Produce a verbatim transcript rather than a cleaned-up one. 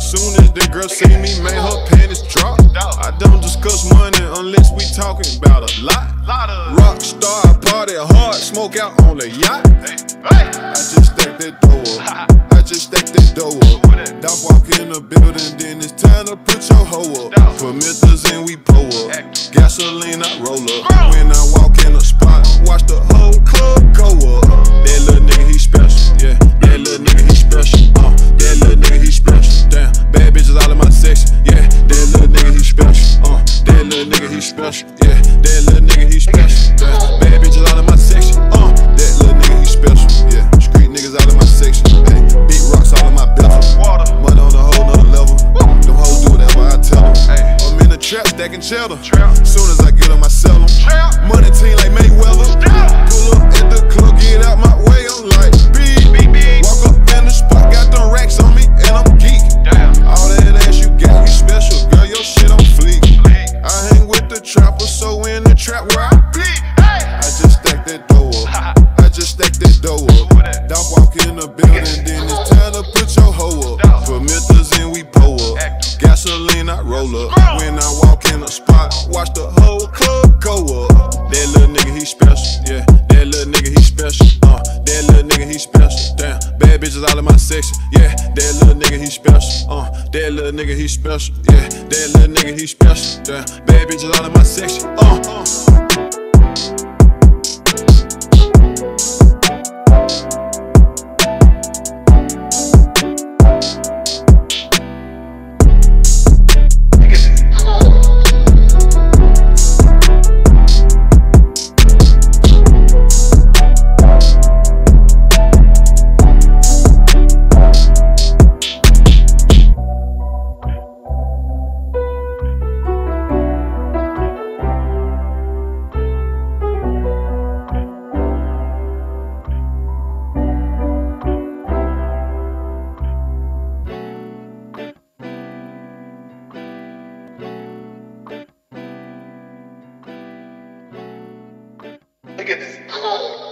Soon as the girl see me, made her panties drop. I don't discuss money unless we talking about a lot. Rockstar, party hard, smoke out on the yacht. I just stack that dough up. I just stack that dough up. Dog walk in the building, then it's time to put your hoe up. Put meters in, we pull up. Gasoline, I roll up. When I walk in the spot, watch the whole club go up. That little nigga, he special, yeah. That little nigga, he special, uh. That little nigga, he special, damn. Bad bitches all in my section, yeah. That little nigga, he special, uh. That little nigga, he special, yeah. That little nigga, he special, damn. Bad bitches all in my section, uh. That little nigga, he special, yeah. Street niggas all in my section, hey. Big rocks all in my bezel. Money on a whole nother level. Them hoes do whatever I tell them. I'm in the trap stacking cheddar. Soon as I get on my sell them. Money team like Mayweather. Pull up at the club, get out my way. I'm like beep. Walk up in the spot, got them racks on me, and I'm geek. All that ass you got, you special, girl. Your shit on fleek. I hang with the trappers, so in the trap where I be. I just stack that dough up. I just stack that dough up. Dog walk in the building, then it's time to put your hoe up. Put meters in, we pull up. Gasoline, I roll up. When I walk in the spot, watch the whole club go up. That little nigga, he special, yeah. That little nigga, he special, uh. That little nigga, he special, damn. Bad bitches all in my section, yeah. That little nigga, he special, uh. That little nigga, he special, yeah. That little nigga, he special, damn. Bad bitches all in my section, uh. uh. Look at this.